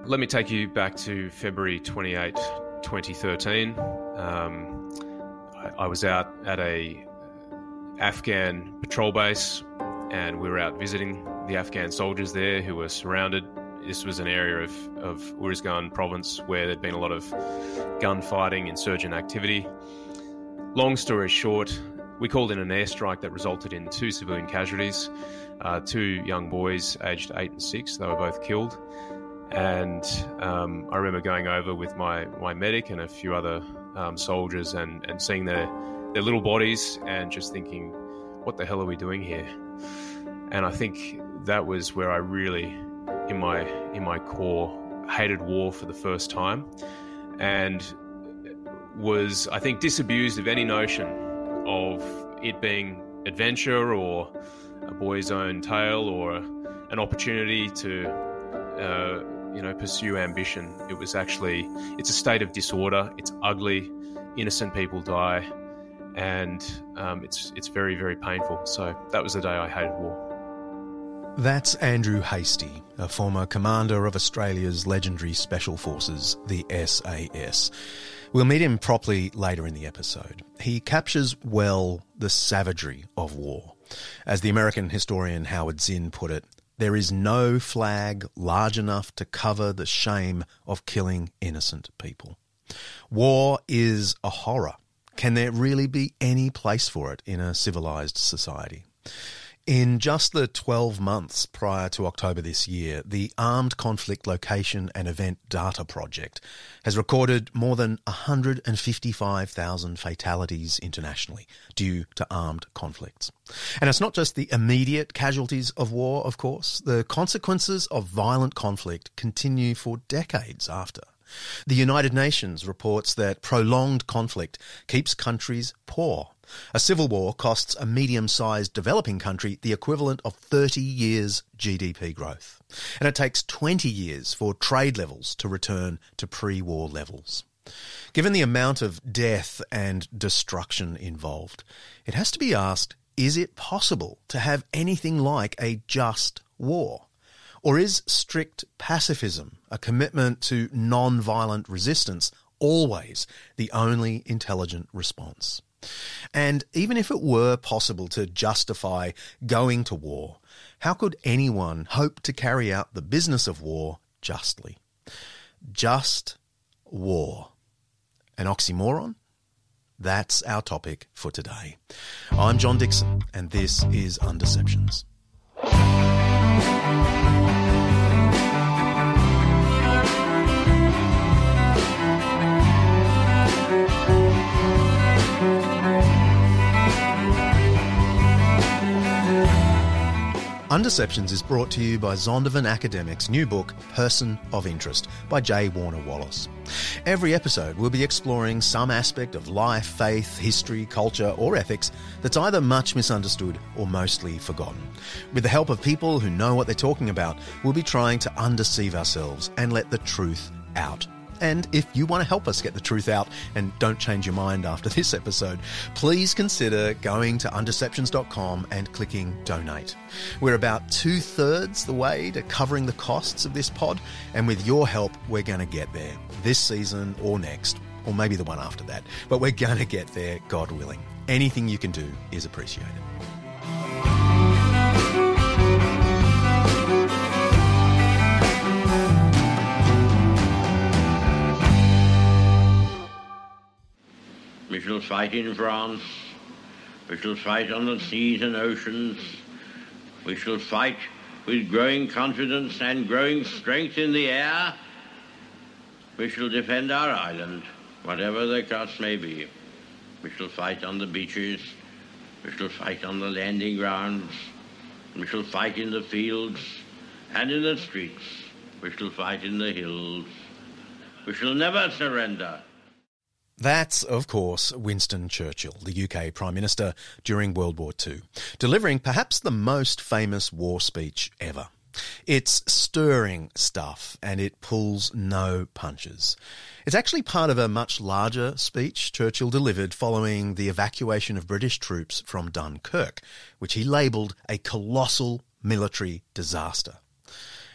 Let me take you back to February 28, 2013. I was out at a Afghan patrol base, and we were out visiting the Afghan soldiers there who were surrounded. This was an area of Uruzgan province where there'd been a lot of gunfighting, insurgent activity. Long story short, we called in an airstrike that resulted in 2 civilian casualties, 2 young boys aged 8 and 6. They were both killed. And I remember going over with my medic and a few other soldiers and seeing their little bodies and just thinking, what the hell are we doing here? And I think that was where I really, in my core, hated war for the first time, and was, I think, disabused of any notion of it being adventure or a boy's own tale or an opportunity to pursue ambition. It was actually, it's a state of disorder. It's ugly. Innocent people die, and it's very, very painful. So that was the day I hated war. That's Andrew Hastie, a former commander of Australia's legendary Special Forces, the SAS. We'll meet him properly later in the episode. He captures well the savagery of war. As the American historian Howard Zinn put it, there is no flag large enough to cover the shame of killing innocent people. War is a horror. Can there really be any place for it in a civilized society? In just the 12 months prior to October this year, the Armed Conflict Location and Event Data Project has recorded more than 155,000 fatalities internationally due to armed conflicts. And it's not just the immediate casualties of war, of course. The consequences of violent conflict continue for decades after. The United Nations reports that prolonged conflict keeps countries poor. A civil war costs a medium-sized developing country the equivalent of 30 years GDP growth. And it takes 20 years for trade levels to return to pre-war levels. Given the amount of death and destruction involved, it has to be asked, is it possible to have anything like a just war? Or is strict pacifism, a commitment to non-violent resistance, always the only intelligent response? And even if it were possible to justify going to war, how could anyone hope to carry out the business of war justly? Just war. An oxymoron? That's our topic for today. I'm John Dixon, and this is Undeceptions. Undeceptions is brought to you by Zondervan Academic's new book, Person of Interest, by J. Warner Wallace. Every episode we'll be exploring some aspect of life, faith, history, culture or ethics that's either much misunderstood or mostly forgotten. With the help of people who know what they're talking about, we'll be trying to undeceive ourselves and let the truth out. And if you want to help us get the truth out and don't change your mind after this episode, please consider going to undeceptions.com and clicking donate. We're about 2/3 the way to covering the costs of this pod, and with your help, we're going to get there this season or next, or maybe the one after that. But we're going to get there, God willing. Anything you can do is appreciated. We shall fight in France. We shall fight on the seas and oceans. We shall fight with growing confidence and growing strength in the air. We shall defend our island, whatever the cost may be. We shall fight on the beaches. We shall fight on the landing grounds. We shall fight in the fields and in the streets. We shall fight in the hills. We shall never surrender. That's, of course, Winston Churchill, the UK Prime Minister during World War II, delivering perhaps the most famous war speech ever. It's stirring stuff and it pulls no punches. It's actually part of a much larger speech Churchill delivered following the evacuation of British troops from Dunkirk, which he labelled a colossal military disaster.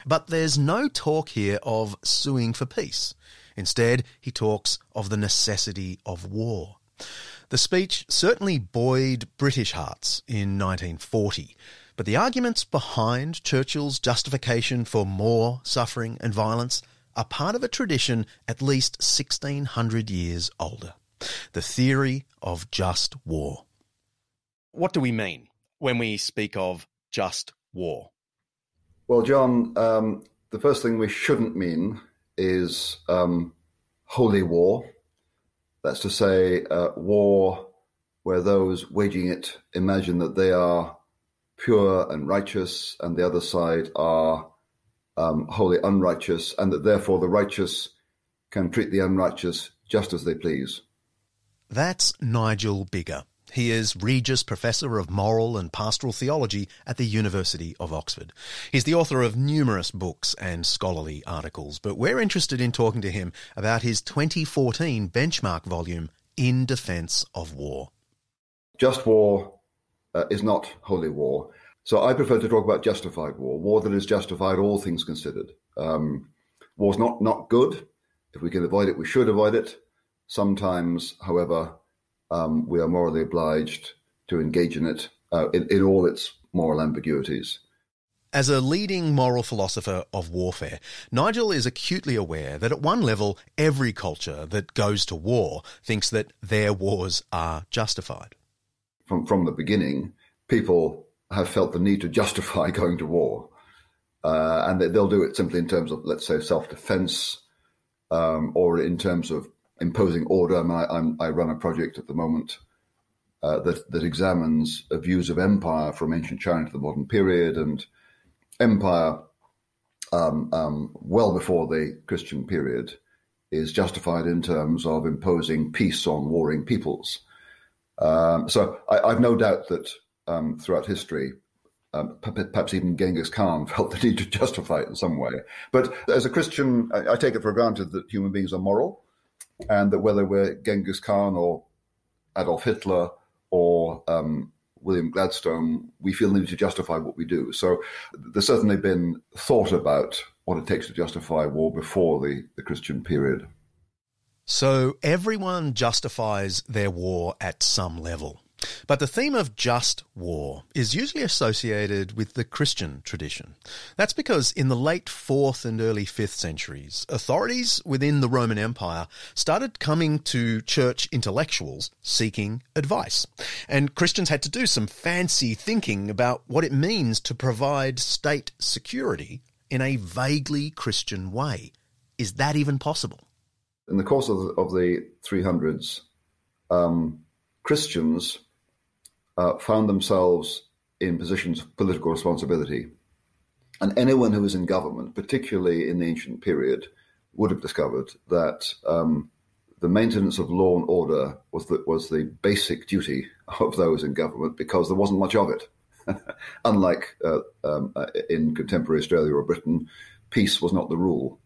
But there's no talk here of suing for peace. Instead, he talks of the necessity of war. The speech certainly buoyed British hearts in 1940, but the arguments behind Churchill's justification for more suffering and violence are part of a tradition at least 1,600 years older. The theory of just war. What do we mean when we speak of just war? Well, John, the first thing we shouldn't mean is holy war. That's to say, war where those waging it imagine that they are pure and righteous and the other side are wholly unrighteous, and that therefore the righteous can treat the unrighteous just as they please. That's Nigel Biggar. He is Regius Professor of Moral and Pastoral Theology at the University of Oxford. He's the author of numerous books and scholarly articles, but we're interested in talking to him about his 2014 benchmark volume, In Defence of War. Just war is not holy war. So I prefer to talk about justified war, war that is justified, all things considered. War's not good. If we can avoid it, we should avoid it. Sometimes, however, we are morally obliged to engage in it in all its moral ambiguities. As a leading moral philosopher of warfare, Nigel is acutely aware that at one level, every culture that goes to war thinks that their wars are justified. From the beginning, people have felt the need to justify going to war. And they'll do it simply in terms of, let's say, self-defense, or in terms of imposing order. I run a project at the moment that examines views of empire from ancient China to the modern period, and empire well before the Christian period is justified in terms of imposing peace on warring peoples. So I've no doubt that throughout history, perhaps even Genghis Khan felt the need to justify it in some way. But as a Christian, I take it for granted that human beings are moral, and that whether we're Genghis Khan or Adolf Hitler or William Gladstone, we feel the need to justify what we do. So there's certainly been thought about what it takes to justify war before the Christian period. So everyone justifies their war at some level. But the theme of just war is usually associated with the Christian tradition. That's because in the late 4th and early 5th centuries, authorities within the Roman Empire started coming to church intellectuals seeking advice. And Christians had to do some fancy thinking about what it means to provide state security in a vaguely Christian way. Is that even possible? In the course of the 300s, Christians found themselves in positions of political responsibility. And anyone who was in government, particularly in the ancient period, would have discovered that the maintenance of law and order was the basic duty of those in government, because there wasn't much of it. Unlike in contemporary Australia or Britain, peace was not the rule.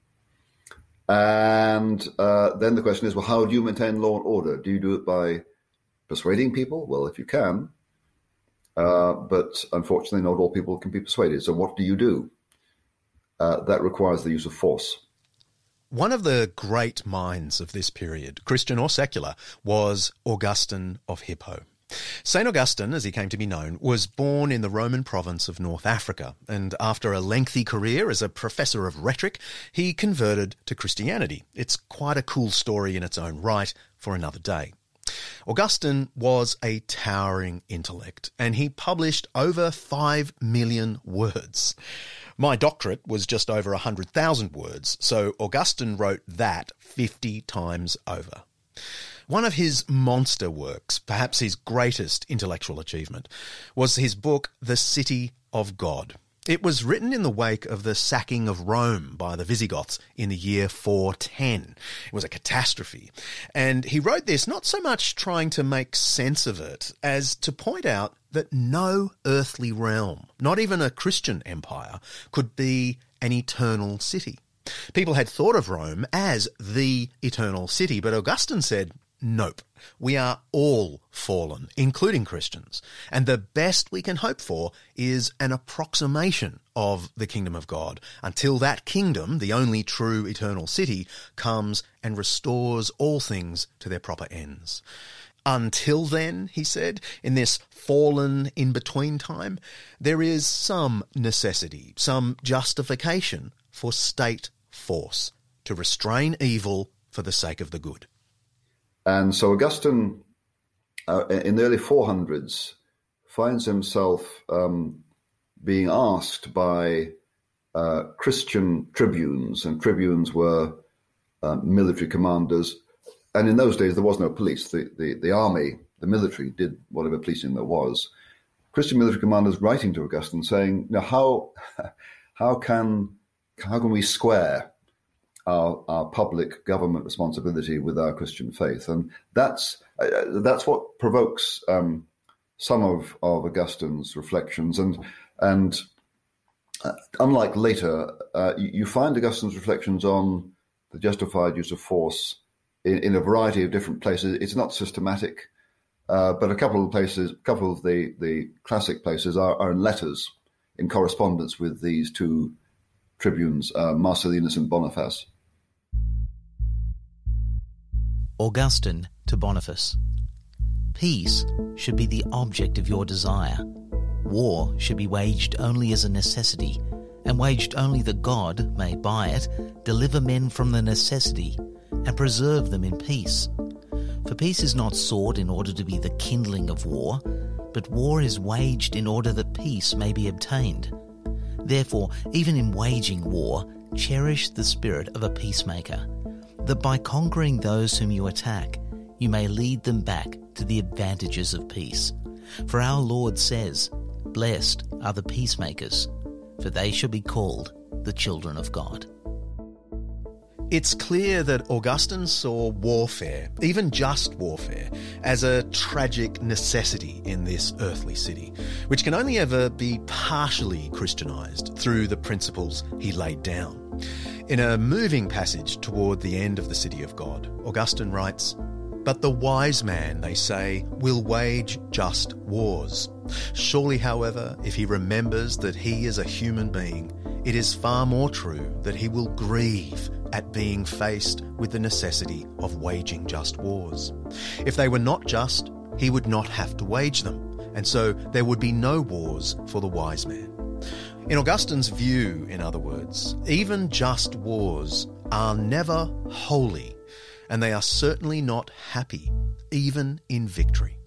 And then the question is, well, how do you maintain law and order? Do you do it by persuading people? Well, if you can. But unfortunately, not all people can be persuaded. So what do you do? That requires the use of force. One of the great minds of this period, Christian or secular, was Augustine of Hippo. St. Augustine, as he came to be known, was born in the Roman province of North Africa, and after a lengthy career as a professor of rhetoric, he converted to Christianity. It's quite a cool story in its own right for another day. Augustine was a towering intellect, and he published over 5 million words. My doctorate was just over 100,000 words, so Augustine wrote that 50 times over. One of his monster works, perhaps his greatest intellectual achievement, was his book, The City of God. It was written in the wake of the sacking of Rome by the Visigoths in the year 410. It was a catastrophe. And he wrote this not so much trying to make sense of it as to point out that no earthly realm, not even a Christian empire, could be an eternal city. People had thought of Rome as the eternal city, but Augustine said, nope. We are all fallen, including Christians, and the best we can hope for is an approximation of the kingdom of God until that kingdom, the only true eternal city, comes and restores all things to their proper ends. Until then, he said, in this fallen in-between time, there is some necessity, some justification for state force to restrain evil for the sake of the good. And so Augustine, in the early 400s, finds himself being asked by Christian tribunes, and tribunes were military commanders. And in those days, there was no police. The army, the military, did whatever policing there was. Christian military commanders writing to Augustine saying, "Now, how can we square our public government responsibility with our Christian faith?" And that's what provokes some of Augustine's reflections. And unlike later, you find Augustine's reflections on the justified use of force in a variety of different places. It's not systematic, but a couple of the classic places are in letters, in correspondence with these two tribunes, Marcellinus and Boniface. Augustine to Boniface. Peace should be the object of your desire. War should be waged only as a necessity, and waged only that God may, by it, deliver men from the necessity and preserve them in peace. For peace is not sought in order to be the kindling of war, but war is waged in order that peace may be obtained. Therefore, even in waging war, cherish the spirit of a peacemaker, that by conquering those whom you attack, you may lead them back to the advantages of peace. For our Lord says, "Blessed are the peacemakers, for they shall be called the children of God." It's clear that Augustine saw warfare, even just warfare, as a tragic necessity in this earthly city, which can only ever be partially Christianized through the principles he laid down. In a moving passage toward the end of the City of God, Augustine writes, "But the wise man, they say, will wage just wars. Surely, however, if he remembers that he is a human being, it is far more true that he will grieve at being faced with the necessity of waging just wars. If they were not just, he would not have to wage them, and so there would be no wars for the wise man." In Augustine's view, in other words, even just wars are never holy, and they are certainly not happy, even in victory.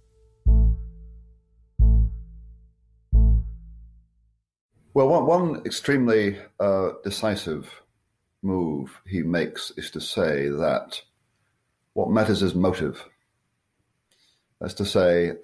Well, one extremely decisive move he makes is to say that what matters is motive. That's to say,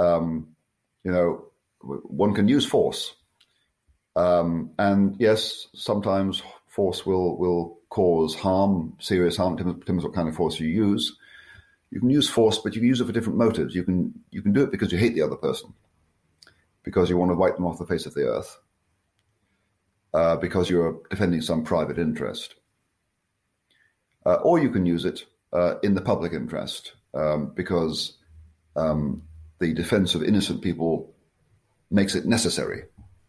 one can use force. And yes, sometimes force will cause harm, serious harm, depends what kind of force you use. You can use force, but you can use it for different motives. You can do it because you hate the other person, because you want to wipe them off the face of the earth, because you're defending some private interest. Or you can use it in the public interest, because the defense of innocent people makes it necessary.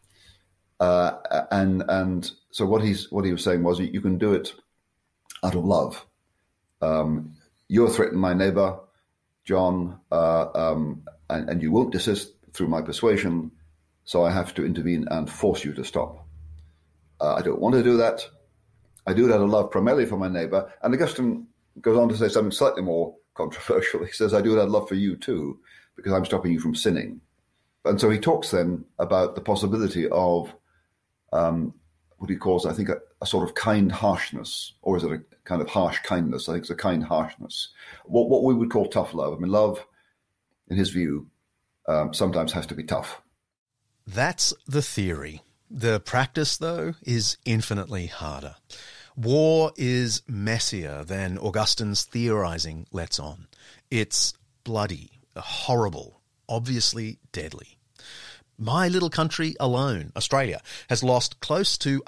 And so what he was saying was, you can do it out of love. You're threatening my neighbor, John, and you won't desist through my persuasion, so I have to intervene and force you to stop. I don't want to do that. I do it out of love primarily for my neighbor. And Augustine goes on to say something slightly more controversial. He says, I do it out of love for you too, because I'm stopping you from sinning. And so he talks then about the possibility of what he calls, I think, a sort of kind harshness, or is it a kind of harsh kindness? I think it's a kind harshness. What we would call tough love. I mean, love, in his view, sometimes has to be tough. That's the theory. The practice, though, is infinitely harder. War is messier than Augustine's theorizing lets on. It's bloody, horrible, obviously deadly. My little country alone, Australia, has lost close to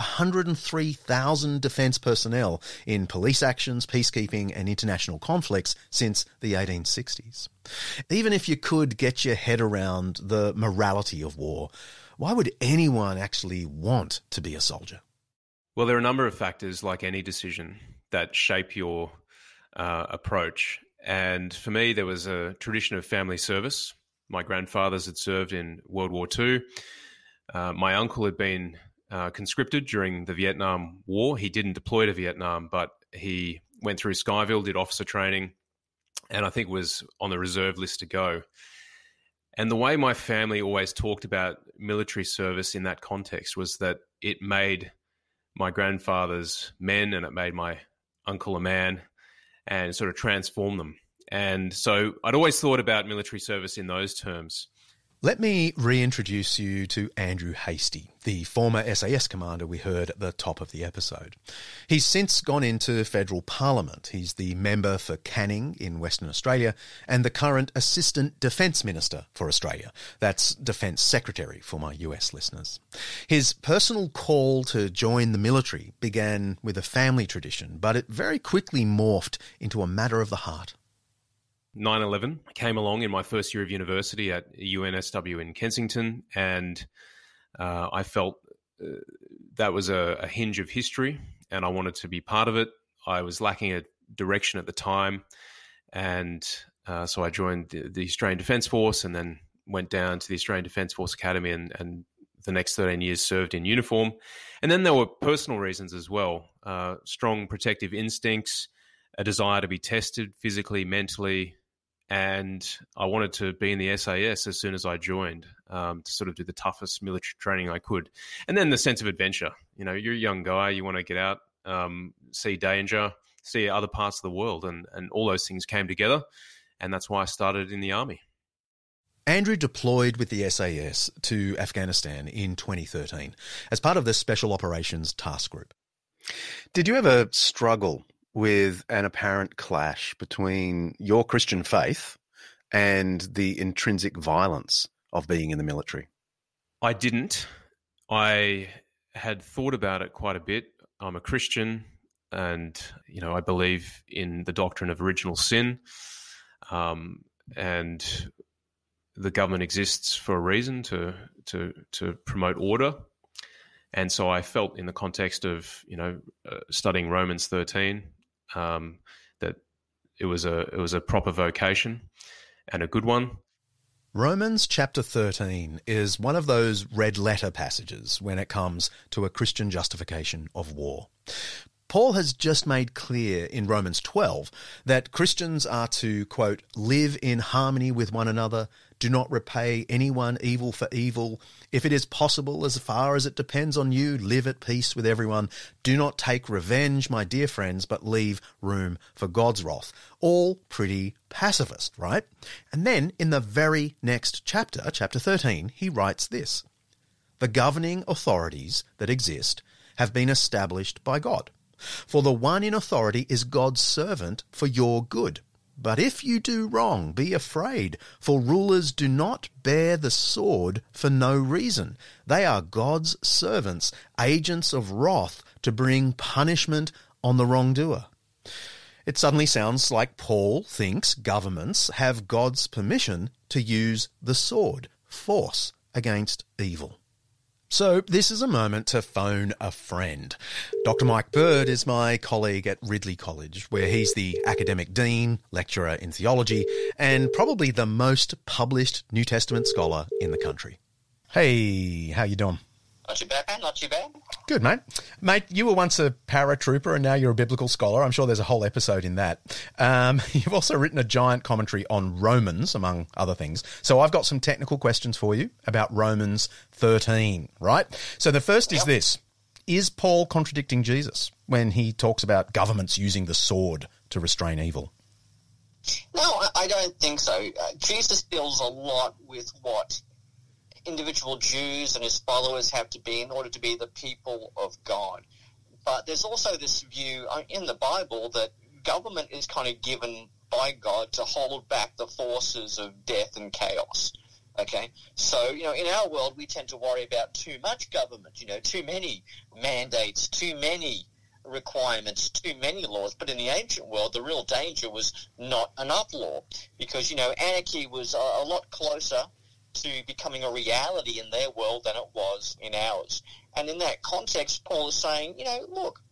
103,000 defence personnel in police actions, peacekeeping and international conflicts since the 1860s. Even if you could get your head around the morality of war, why would anyone actually want to be a soldier? Well, there are a number of factors, like any decision, that shape your approach. And for me, there was a tradition of family service. My grandfathers had served in World War II. My uncle had been conscripted during the Vietnam War. He didn't deploy to Vietnam, but he went through Skyville, did officer training, and I think was on the reserve list to go. And the way my family always talked about military service in that context was that it made my grandfathers men and it made my uncle a man and sort of transformed them. And so I'd always thought about military service in those terms. Let me reintroduce you to Andrew Hastie, the former SAS commander we heard at the top of the episode. He's since gone into federal parliament. He's the member for Canning in Western Australia and the current Assistant Defence Minister for Australia. That's Defence Secretary for my US listeners. His personal call to join the military began with a family tradition, but it very quickly morphed into a matter of the heart. 9/11 came along in my first year of university at UNSW in Kensington, and I felt that was a hinge of history, and I wanted to be part of it. I was lacking a direction at the time, and so I joined the Australian Defence Force and then went down to the Australian Defence Force Academy and the next 13 years served in uniform. And then there were personal reasons as well, strong protective instincts, a desire to be tested physically, mentally, and I wanted to be in the SAS as soon as I joined, to sort of do the toughest military training I could. And then the sense of adventure. You know, you're a young guy, you want to get out, see danger, see other parts of the world, and all those things came together, and that's why I started in the Army. Andrew deployed with the SAS to Afghanistan in 2013 as part of the Special Operations Task Group. Did you ever struggle with an apparent clash between your Christian faith and the intrinsic violence of being in the military? I didn't. I had thought about it quite a bit. I'm a Christian and, you know, I believe in the doctrine of original sin, and the government exists for a reason, to promote order. And so I felt in the context of, studying Romans 13, that it was a proper vocation and a good one. Romans chapter 13 is one of those red letter passages when it comes to a Christian justification of war. Paul has just made clear in Romans 12 that Christians are to, quote, live in harmony with one another, do not repay anyone evil for evil. If it is possible, as far as it depends on you, live at peace with everyone. Do not take revenge, my dear friends, but leave room for God's wrath. All pretty pacifist, right? And then in the very next chapter, chapter 13, he writes this: the governing authorities that exist have been established by God. For the one in authority is God's servant for your good. But if you do wrong, be afraid, for rulers do not bear the sword for no reason. They are God's servants, agents of wrath to bring punishment on the wrongdoer. It suddenly sounds like Paul thinks governments have God's permission to use the sword, force, against evil. So this is a moment to phone a friend. Dr. Mike Bird is my colleague at Ridley College, where he's the academic dean, lecturer in theology, and probably the most published New Testament scholar in the country. Hey, how you doing? Not too bad, man. Not too bad. Good, mate. Mate, you were once a paratrooper and now you're a biblical scholar. I'm sure there's a whole episode in that. You've also written a giant commentary on Romans, among other things. So I've got some technical questions for you about Romans 13, right? So the first is this. Is Paul contradicting Jesus when he talks about governments using the sword to restrain evil? No, I don't think so. Jesus deals a lot with what individual Jews and his followers have to be in order to be the people of God. But there's also this view in the Bible that government is kind of given by God to hold back the forces of death and chaos. Okay, so, in our world, we tend to worry about too much government, too many mandates, too many requirements, too many laws. But in the ancient world, the real danger was not enough law, because, anarchy was a lot closer to becoming a reality in their world than it was in ours. And in that context, Paul is saying, look,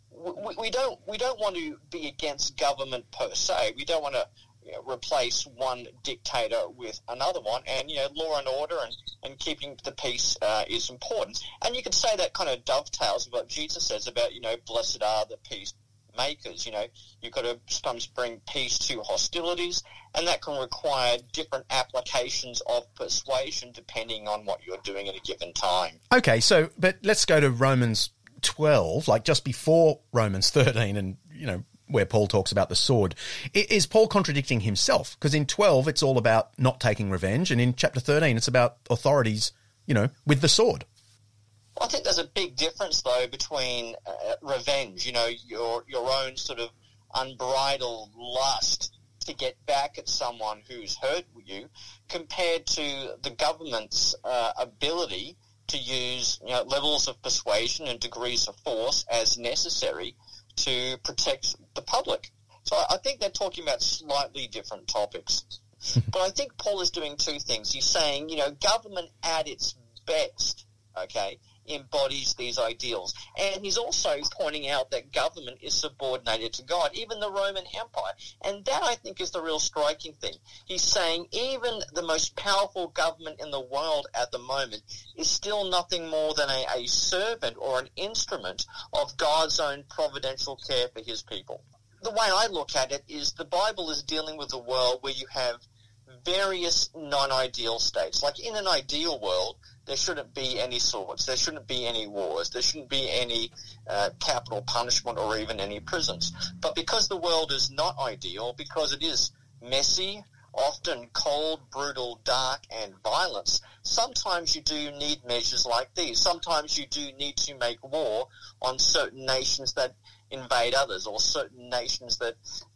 we don't want to be against government per se. We don't want to replace one dictator with another one, and law and order and keeping the peace is important. And you could say that kind of dovetails with what Jesus says about blessed are the peacemakers. You've got to sometimes bring peace to hostilities, and that can require different applications of persuasion depending on what you're doing at a given time. Okay, but let's go to Romans 12, like just before Romans 13, and where Paul talks about the sword. Is Paul contradicting himself? Because in 12, it's all about not taking revenge, and in chapter 13, it's about authorities, with the sword. Well, I think there's a big difference, though, between revenge, your own sort of unbridled lust to get back at someone who's hurt you, compared to the government's ability to use levels of persuasion and degrees of force as necessary to protect the public. So I think they're talking about slightly different topics. But I think Paul is doing two things. He's saying, government at its best, okay, embodies these ideals. And he's also pointing out that government is subordinated to God, even the Roman Empire. And that, I think, is the real striking thing. He's saying even the most powerful government in the world at the moment is still nothing more than a servant or an instrument of God's own providential care for his people. The way I look at it is the Bible is dealing with a world where you have various non-ideal states. Like in an ideal world, there shouldn't be any swords, there shouldn't be any wars, there shouldn't be any capital punishment or even any prisons. But because the world is not ideal, because it is messy, often cold, brutal, dark, and violence, sometimes you do need measures like these. Sometimes you do need to make war on certain nations that invade others, or certain nations that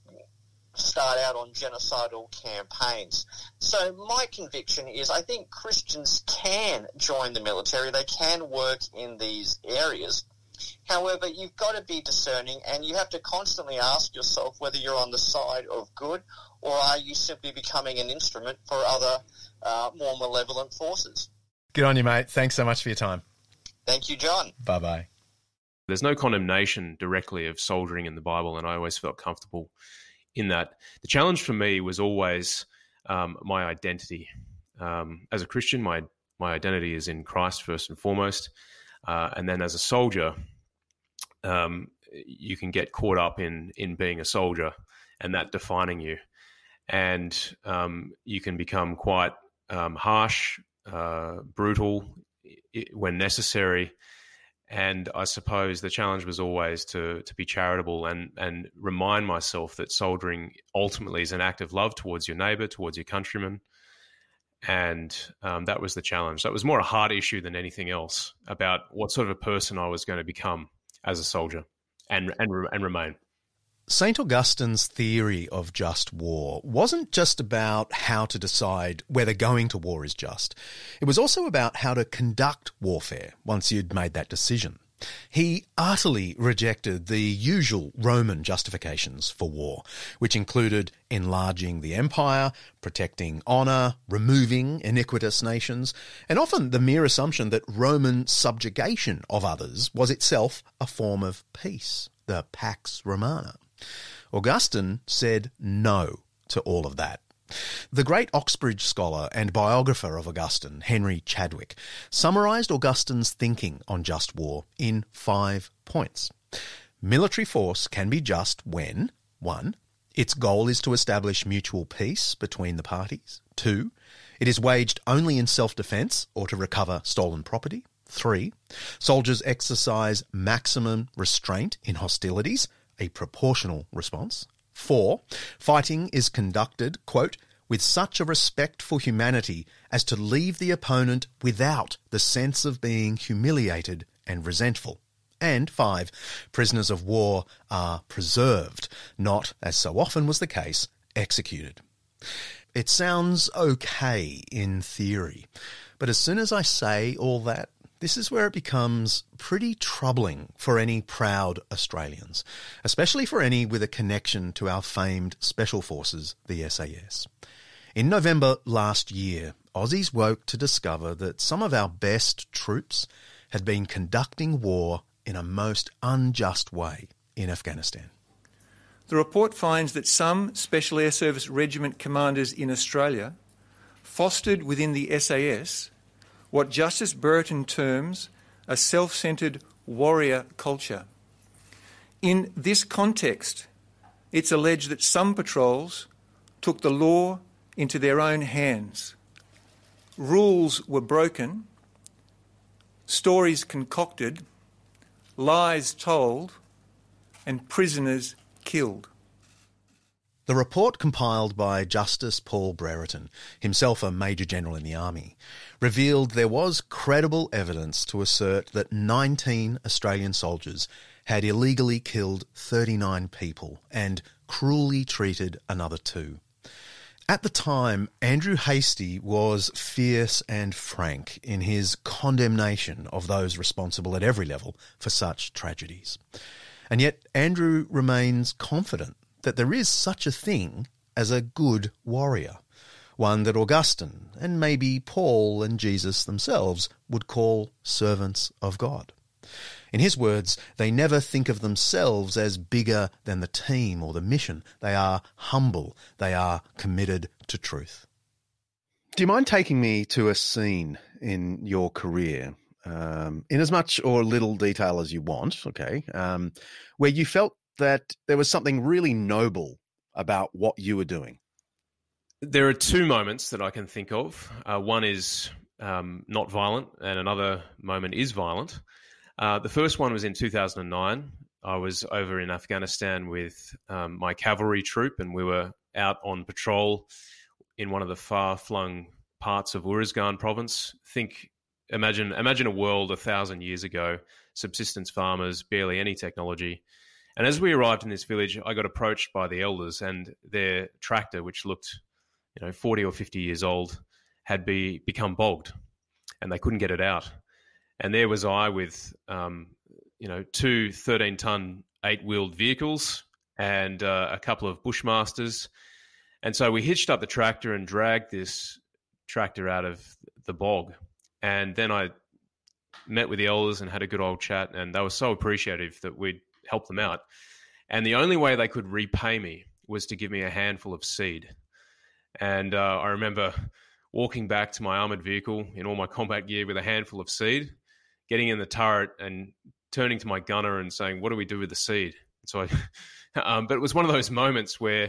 start out on genocidal campaigns. So my conviction is I think Christians can join the military. They can work in these areas. However, you've got to be discerning, and you have to constantly ask yourself whether you're on the side of good, or are you simply becoming an instrument for other more malevolent forces. Good on you, mate. Thanks so much for your time. Thank you, John. Bye-bye. There's no condemnation directly of soldiering in the Bible, and I always felt comfortable in that. The challenge for me was always my identity. As a Christian, my identity is in Christ first and foremost. And then as a soldier, you can get caught up in being a soldier and that defining you. And you can become quite harsh, brutal when necessary. And I suppose the challenge was always to be charitable and remind myself that soldiering ultimately is an act of love towards your neighbour, towards your countrymen. And that was the challenge. That was more a heart issue than anything else, about what sort of a person I was going to become as a soldier and remain. St. Augustine's theory of just war wasn't just about how to decide whether going to war is just. It was also about how to conduct warfare once you'd made that decision. He utterly rejected the usual Roman justifications for war, which included enlarging the empire, protecting honour, removing iniquitous nations, and often the mere assumption that Roman subjugation of others was itself a form of peace, the Pax Romana. Augustine said no to all of that. The great Oxbridge scholar and biographer of Augustine, Henry Chadwick, summarised Augustine's thinking on just war in 5 points. Military force can be just when 1. Its goal is to establish mutual peace between the parties. 2. It is waged only in self-defence or to recover stolen property. 3. Soldiers exercise maximum restraint in hostilities, a proportional response. 4. Fighting is conducted, quote, with such a respect for humanity as to leave the opponent without the sense of being humiliated and resentful. And 5. Prisoners of war are preserved, not, as so often was the case, executed. It sounds okay in theory, but as soon as I say all that, this is where it becomes pretty troubling for any proud Australians, especially for any with a connection to our famed Special Forces, the SAS. In November last year, Aussies woke to discover that some of our best troops had been conducting war in a most unjust way in Afghanistan. The report finds that some Special Air Service regiment commanders in Australia fostered within the SAS what Justice Brereton terms a self-centred warrior culture. In this context, it's alleged that some patrols took the law into their own hands. Rules were broken, stories concocted, lies told, and prisoners killed. The report, compiled by Justice Paul Brereton, himself a Major General in the Army, revealed there was credible evidence to assert that 19 Australian soldiers had illegally killed 39 people and cruelly treated another 2. At the time, Andrew Hastie was fierce and frank in his condemnation of those responsible at every level for such tragedies. And yet Andrew remains confident that there is such a thing as a good warrior, one that Augustine and maybe Paul and Jesus themselves would call servants of God. In his words, they never think of themselves as bigger than the team or the mission. They are humble. They are committed to truth. Do you mind taking me to a scene in your career, in as much or little detail as you want, okay, where you felt that there was something really noble about what you were doing? There are 2 moments that I can think of. One is not violent, and another moment is violent. The first one was in 2009. I was over in Afghanistan with my cavalry troop, and we were out on patrol in one of the far-flung parts of Uruzgan province. Imagine a world 1,000 years ago, subsistence farmers, barely any technology. And as we arrived in this village, I got approached by the elders, and their tractor, which looked 40 or 50 years old, had become bogged, and they couldn't get it out. And there was I with, 2 13-ton 8-wheeled vehicles and a couple of bushmasters. And so we hitched up the tractor and dragged this tractor out of the bog. And then I met with the elders and had a good old chat, and they were so appreciative that we'd help them out. And the only way they could repay me was to give me a handful of seed. And I remember walking back to my armoured vehicle in all my combat gear with a handful of seed, getting in the turret and turning to my gunner and saying, "What do we do with the seed?" So but it was one of those moments where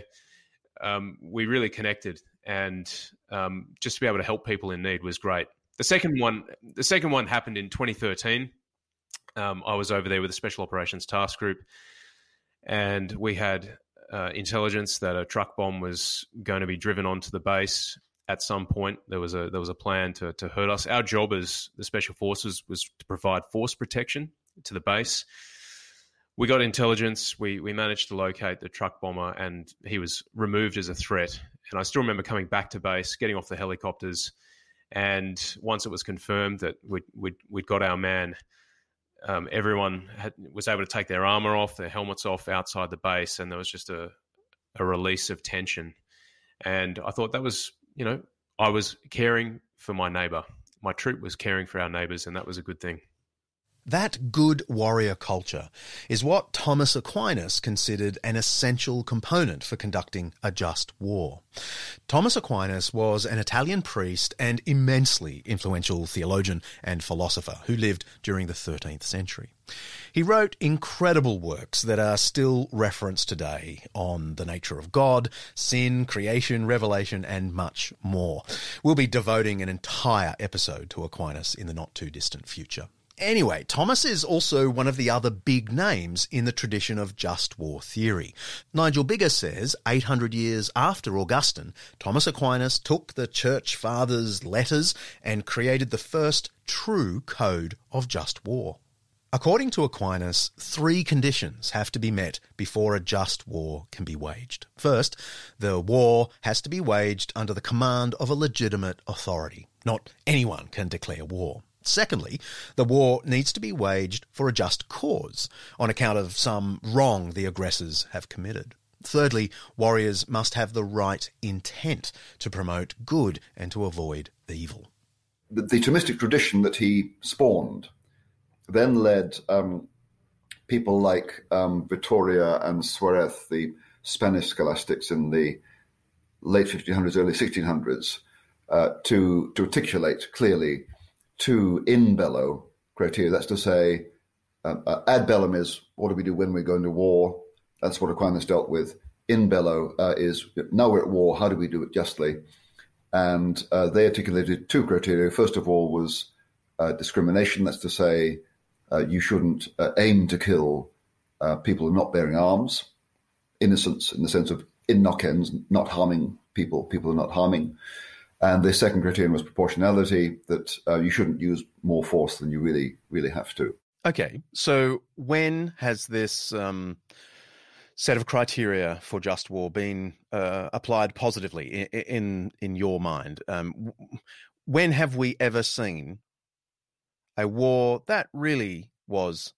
we really connected, and just to be able to help people in need was great. The second one happened in 2013. I was over there with a Special Operations Task Group, and we had intelligence that a truck bomb was going to be driven onto the base at some point. There was a plan to hurt us. Our job as the Special Forces was to provide force protection to the base. We got intelligence. We managed to locate the truck bomber, and he was removed as a threat. And I still remember coming back to base, getting off the helicopters, and once it was confirmed that we'd got our man, everyone was able to take their armour off, their helmets off outside the base, and there was just a release of tension. And I thought that was, I was caring for my neighbour. My troop was caring for our neighbours, and that was a good thing. That good warrior culture is what Thomas Aquinas considered an essential component for conducting a just war. Thomas Aquinas was an Italian priest and immensely influential theologian and philosopher who lived during the 13th century. He wrote incredible works that are still referenced today on the nature of God, sin, creation, revelation, and much more. We'll be devoting an entire episode to Aquinas in the not-too-distant future. Anyway, Thomas is also one of the other big names in the tradition of just war theory. Nigel Bigger says 800 years after Augustine, Thomas Aquinas took the Church Fathers' letters and created the first true code of just war. According to Aquinas, 3 conditions have to be met before a just war can be waged. First, the war has to be waged under the command of a legitimate authority. Not anyone can declare war. Secondly, the war needs to be waged for a just cause, on account of some wrong the aggressors have committed. Thirdly, warriors must have the right intent to promote good and to avoid evil. The Thomistic tradition that he spawned then led people like Vittoria and Suarez, the Spanish scholastics in the late 1500s, early 1600s, to articulate clearly 2 in bello criteria. That's to say, ad bellum is what do we do when we're going to war? That's what Aquinas dealt with. In bello is now we're at war, how do we do it justly? And they articulated 2 criteria. First of all was discrimination. That's to say, you shouldn't aim to kill people not bearing arms. Innocence in the sense of in nocens, not harming people are not harming. And the second criterion was proportionality, that you shouldn't use more force than you really have to. Okay, so when has this set of criteria for just war been applied positively in your mind? When have we ever seen a war that really was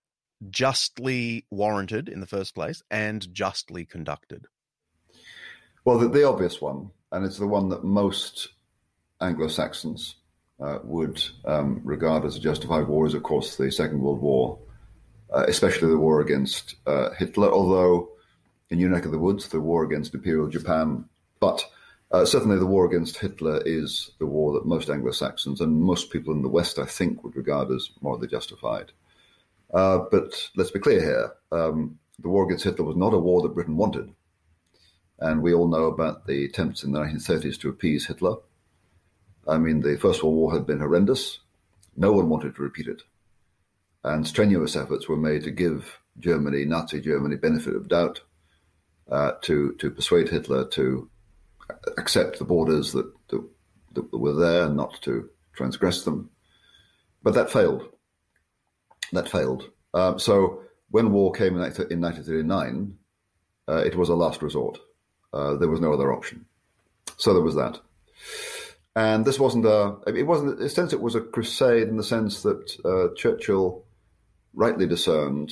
justly warranted in the first place and justly conducted? Well, the obvious one, and it's the one that most Anglo-Saxons would regard as a justified war, is, of course, the Second World War, especially the war against Hitler, although in your neck of the woods, the war against Imperial Japan. But certainly the war against Hitler is the war that most Anglo-Saxons and most people in the West, I think, would regard as morally justified. But let's be clear here. The war against Hitler was not a war that Britain wanted. And we all know about the attempts in the 1930s to appease Hitler. I mean, the First World War had been horrendous. No one wanted to repeat it. And strenuous efforts were made to give Germany, Nazi Germany, benefit of doubt, to persuade Hitler to accept the borders that were there and not to transgress them. But that failed. So when war came in 1939, it was a last resort. There was no other option. So there was that. And this wasn't in a sense, it was a crusade in the sense that Churchill rightly discerned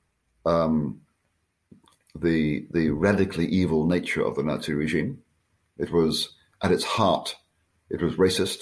the radically evil nature of the Nazi regime. It was, at its heart, it was racist.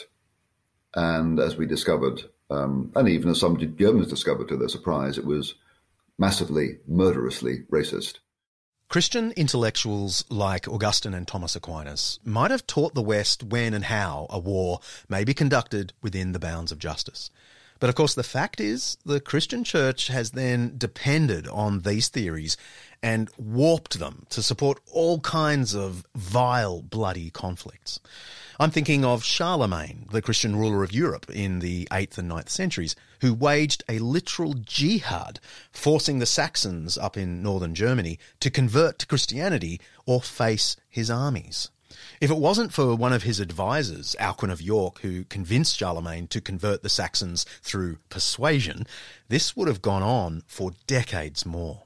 And as we discovered, and even as some Germans discovered to their surprise, it was massively, murderously racist. Christian intellectuals like Augustine and Thomas Aquinas might have taught the West when and how a war may be conducted within the bounds of justice. But of course, the fact is the Christian church has then depended on these theories and warped them to support all kinds of vile, bloody conflicts. I'm thinking of Charlemagne, the Christian ruler of Europe in the 8th and 9th centuries, who waged a literal jihad, forcing the Saxons up in northern Germany to convert to Christianity or face his armies. If it wasn't for one of his advisors, Alcuin of York, who convinced Charlemagne to convert the Saxons through persuasion, this would have gone on for decades more.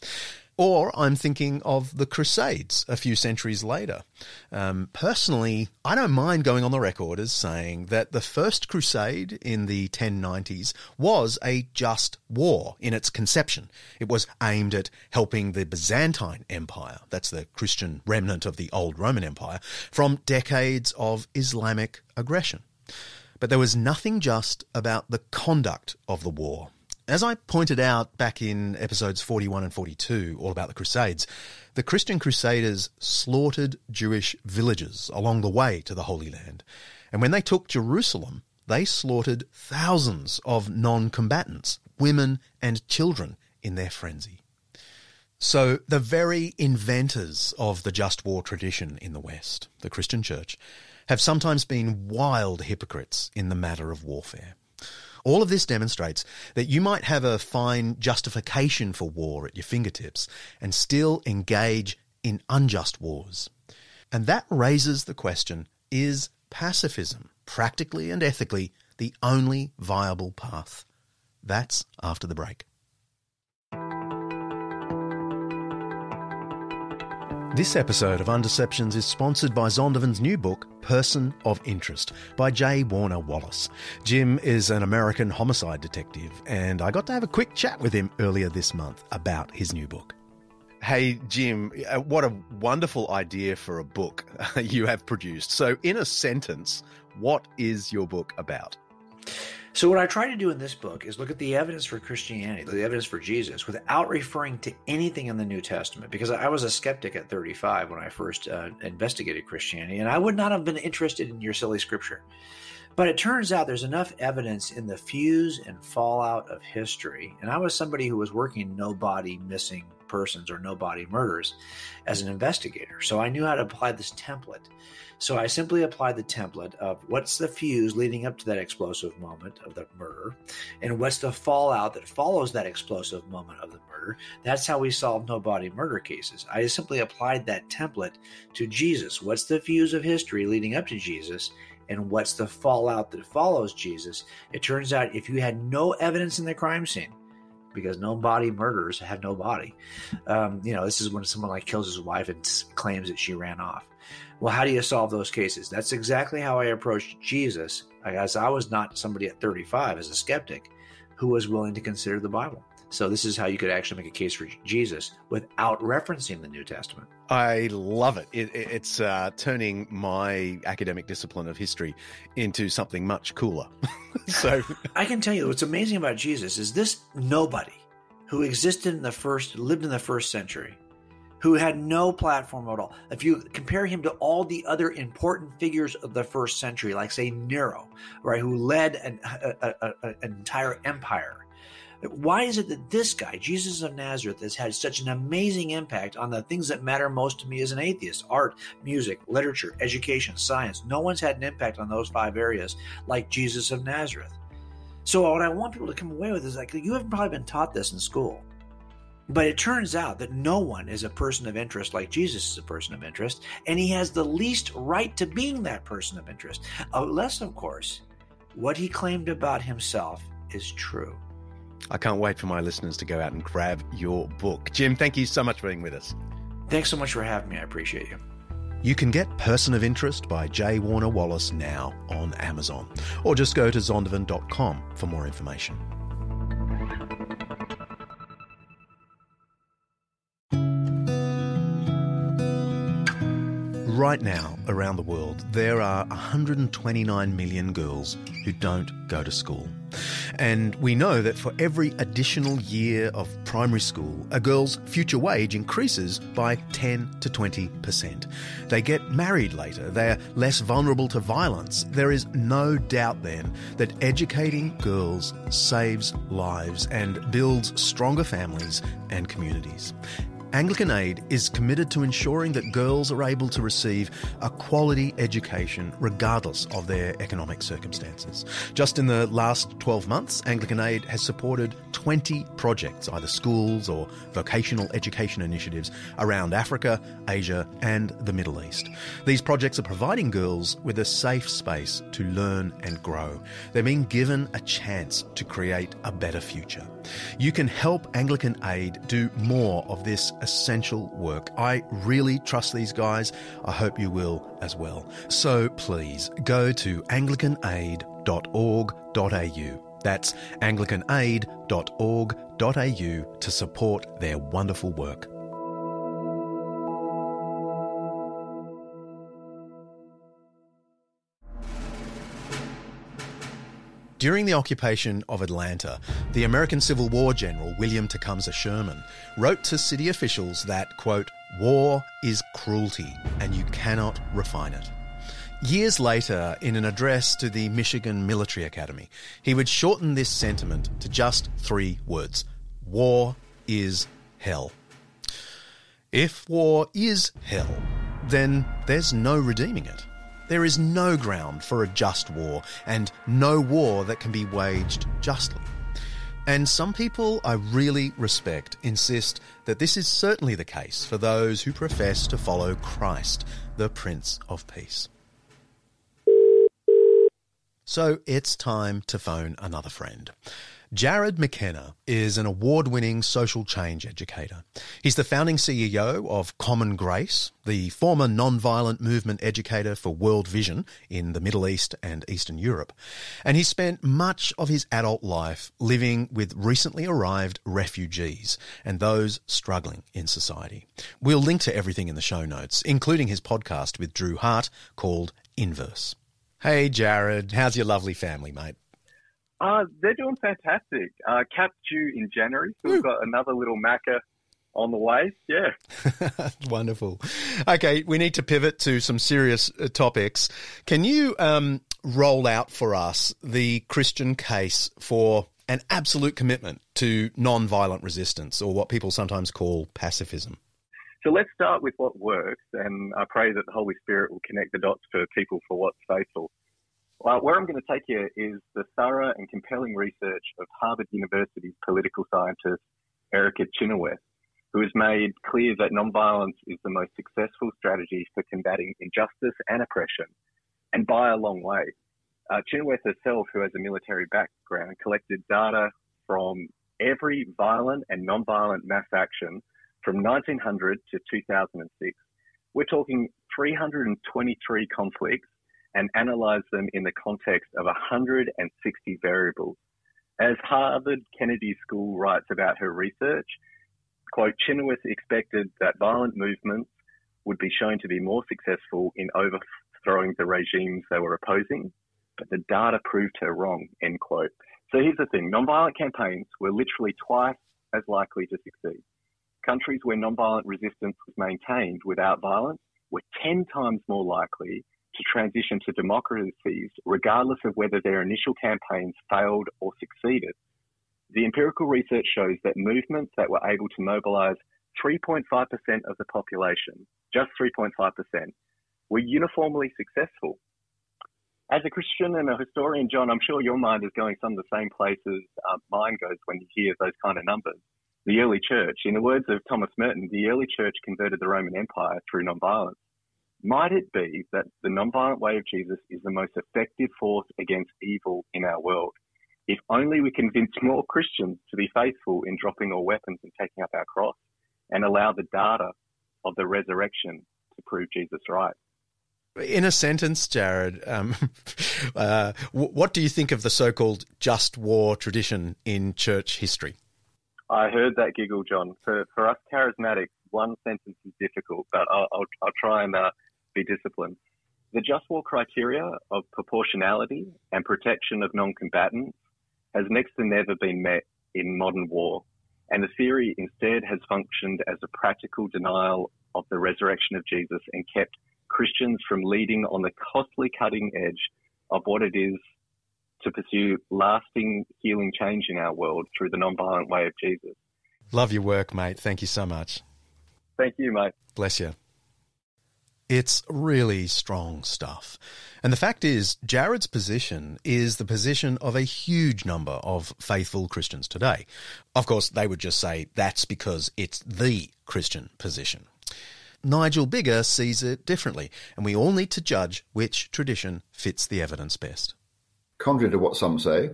Or I'm thinking of the Crusades a few centuries later. Personally, I don't mind going on the record as saying that the First Crusade in the 1090s was a just war in its conception. It was aimed at helping the Byzantine Empire, that's the Christian remnant of the old Roman Empire, from decades of Islamic aggression. But there was nothing just about the conduct of the war. As I pointed out back in episodes 41 and 42, all about the Crusades, the Christian Crusaders slaughtered Jewish villages along the way to the Holy Land. And when they took Jerusalem, they slaughtered thousands of non-combatants, women and children, in their frenzy. So the very inventors of the just war tradition in the West, the Christian Church, have sometimes been wild hypocrites in the matter of warfare. All of this demonstrates that you might have a fine justification for war at your fingertips and still engage in unjust wars. And that raises the question, is pacifism, practically and ethically, the only viable path That's after the break. This episode of Undeceptions is sponsored by Zondovan's new book, Person of Interest, by J. Warner Wallace. Jim is an American homicide detective, and I got to have a quick chat with him earlier this month about his new book. Hey, Jim, what a wonderful idea for a book you have produced. So, in a sentence, what is your book about? So what I try to do in this book is look at the evidence for Christianity, the evidence for Jesus, without referring to anything in the New Testament, because I was a skeptic at 35 when I first investigated Christianity, and I would not have been interested in your silly scripture. But it turns out there's enough evidence in the fuse and fallout of history, and I was somebody who was working no body missing persons or no body murders as an investigator, so I knew how to apply this template. So I simply applied the template of what's the fuse leading up to that explosive moment of the murder, and what's the fallout that follows that explosive moment of the murder. That's how we solve no body murder cases. I simply applied that template to Jesus. What's the fuse of history leading up to Jesus, and what's the fallout that follows Jesus? It turns out if you had no evidence in the crime scene, because no body murders have no body. This is when someone like kills his wife and claims that she ran off. Well, how do you solve those cases? That's exactly how I approached Jesus, as I was not somebody at 35 as a skeptic who was willing to consider the Bible. So this is how you could actually make a case for Jesus without referencing the New Testament. I love it. It's turning my academic discipline of history into something much cooler. So I can tell you what's amazing about Jesus is this nobody who existed lived in the first century, who had no platform at all. If you compare him to all the other important figures of the first century, like say Nero, right, who led an entire empire. Why is it that this guy, Jesus of Nazareth, has had such an amazing impact on the things that matter most to me as an atheist? Art, music, literature, education, science. No one's had an impact on those 5 areas like Jesus of Nazareth. So what I want people to come away with is like, you haven't probably been taught this in school. But it turns out that no one is a person of interest like Jesus is a person of interest, and he has the least right to being that person of interest. Unless, of course, what he claimed about himself is true. I can't wait for my listeners to go out and grab your book. Jim, thank you so much for being with us. Thanks so much for having me. I appreciate you. You can get Person of Interest by J. Warner Wallace now on Amazon, or just go to zondovan.com for more information. Right now, around the world, there are 129 million girls who don't go to school. And we know that for every additional year of primary school, a girl's future wage increases by 10 to 20%. They get married later. They're less vulnerable to violence. There is no doubt then that educating girls saves lives and builds stronger families and communities. Anglican Aid is committed to ensuring that girls are able to receive a quality education regardless of their economic circumstances. Just in the last 12 months, Anglican Aid has supported 20 projects, either schools or vocational education initiatives around Africa, Asia and the Middle East. These projects are providing girls with a safe space to learn and grow. They're being given a chance to create a better future. You can help Anglican Aid do more of this essential work. I really trust these guys. I hope you will as well. So please go to anglicanaid.org.au. That's anglicanaid.org.au to support their wonderful work. During the occupation of Atlanta, the American Civil War general William Tecumseh Sherman wrote to city officials that, quote, "War is cruelty and you cannot refine it." Years later, in an address to the Michigan Military Academy, he would shorten this sentiment to just 3 words: war is hell. If war is hell, then there's no redeeming it. There is no ground for a just war, and no war that can be waged justly. And some people I really respect insist that this is certainly the case for those who profess to follow Christ, the Prince of Peace. So it's time to phone another friend. Jared McKenna is an award-winning social change educator. He's the founding CEO of Common Grace, the former non-violent movement educator for World Vision in the Middle East and Eastern Europe. And he spent much of his adult life living with recently arrived refugees and those struggling in society. We'll link to everything in the show notes, including his podcast with Drew Hart called Inverse. Hey, Jared, how's your lovely family, mate? They're doing fantastic. Cap due in January, so we've got another little Macca on the way. Yeah. Wonderful. Okay, we need to pivot to some serious topics. Can you roll out for us the Christian case for an absolute commitment to non-violent resistance, or what people sometimes call pacifism? So let's start with what works, and I pray that the Holy Spirit will connect the dots for people for what's faithful. Where I'm going to take you is the thorough and compelling research of Harvard University's political scientist Erica Chenoweth, who has made clear that nonviolence is the most successful strategy for combating injustice and oppression, and by a long way. Chenoweth herself, who has a military background, collected data from every violent and nonviolent mass action from 1900 to 2006. We're talking 323 conflicts, and analyze them in the context of 160 variables. As Harvard Kennedy School writes about her research, quote, Chenoweth expected that violent movements would be shown to be more successful in overthrowing the regimes they were opposing, but the data proved her wrong, end quote. So here's the thing, nonviolent campaigns were literally twice as likely to succeed. Countries where nonviolent resistance was maintained without violence were 10 times more likely to transition to democracies, regardless of whether their initial campaigns failed or succeeded. The empirical research shows that movements that were able to mobilize 3.5% of the population, just 3.5%, were uniformly successful. As a Christian and a historian, John, I'm sure your mind is going some of the same places mine goes when you hear those kind of numbers. The early church, in the words of Thomas Merton, the early church converted the Roman Empire through nonviolence. Might it be that the nonviolent way of Jesus is the most effective force against evil in our world? If only we convince more Christians to be faithful in dropping all weapons and taking up our cross, and allow the data of the resurrection to prove Jesus right. In a sentence, Jared, what do you think of the so-called just war tradition in church history? I heard that giggle, John. For us charismatics, one sentence is difficult, but I'll try and be disciplined. The just war criteria of proportionality and protection of non-combatants has next to never been met in modern war, and the theory instead has functioned as a practical denial of the resurrection of Jesus and kept Christians from leading on the costly cutting edge of what it is to pursue lasting healing change in our world through the nonviolent way of Jesus. Love your work, mate. Thank you so much. Thank you, mate. Bless you. It's really strong stuff. And the fact is, Jared's position is the position of a huge number of faithful Christians today. Of course, they would just say that's because it's the Christian position. Nigel Bigger sees it differently, and we all need to judge which tradition fits the evidence best. Contrary to what some say,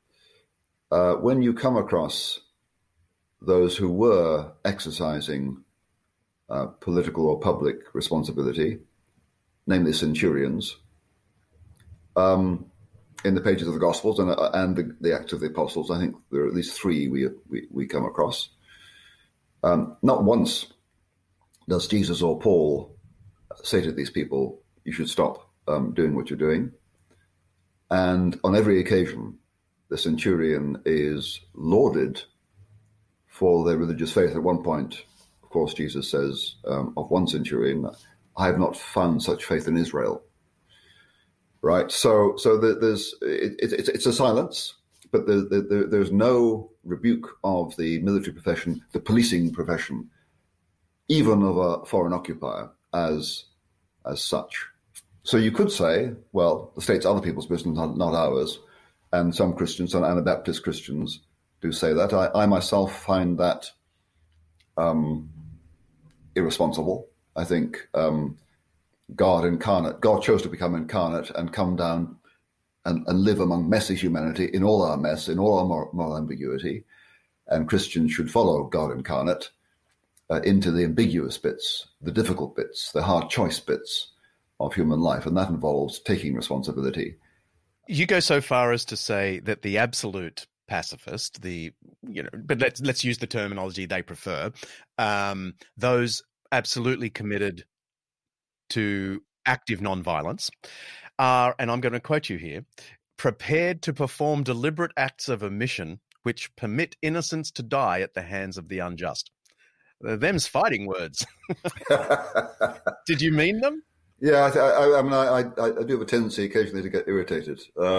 when you come across those who were exercising political or public responsibility, namely centurions, in the pages of the Gospels and the Acts of the Apostles, I think there are at least three we come across. Not once does Jesus or Paul say to these people, you should stop doing what you're doing. And on every occasion, the centurion is lauded for their religious faith. At one point, of course, Jesus says of one centurion, I have not found such faith in Israel. Right? So it's a silence, but there's no rebuke of the military profession, the policing profession, even of a foreign occupier as such. So you could say, well, the state's other people's business, not ours. And some Christians, some Anabaptist Christians, do say that. I myself find that irresponsible. I think God chose to become incarnate and come down and live among messy humanity in all our mess, in all our moral ambiguity. And Christians should follow God incarnate into the ambiguous bits, the difficult bits, the hard choice bits of human life. And that involves taking responsibility. You go so far as to say that the absolute pacifist, but let's use the terminology they prefer, those absolutely committed to active nonviolence are, and I'm going to quote you here, prepared to perform deliberate acts of omission which permit innocents to die at the hands of the unjust. Them's fighting words. Did you mean them? Yeah, I do have a tendency occasionally to get irritated.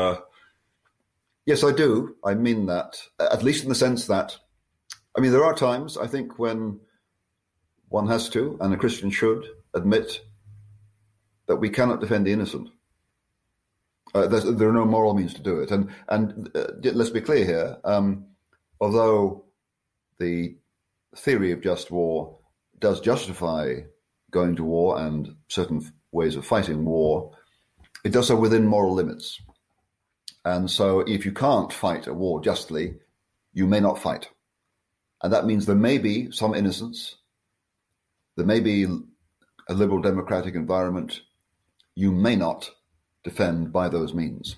Yes, I do. I mean that, at least in the sense that, there are times, I think, when one has to, and a Christian should, admit that we cannot defend the innocent. There are no moral means to do it. And let's be clear here, although the theory of just war does justify going to war and certain ways of fighting war, it does so within moral limits. And so if you can't fight a war justly, you may not fight. And that means there may be some innocence, there may be a liberal democratic environment you may not defend by those means.